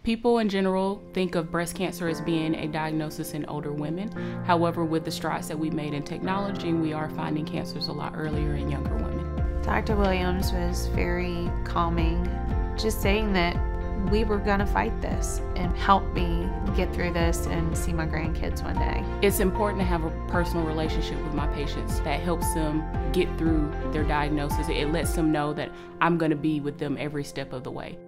People in general think of breast cancer as being a diagnosis in older women. However, with the strides that we've made in technology, we are finding cancers a lot earlier in younger women. Dr. Williams was very calming, just saying that we were going to fight this and help me get through this and see my grandkids one day. It's important to have a personal relationship with my patients that helps them get through their diagnosis. It lets them know that I'm going to be with them every step of the way.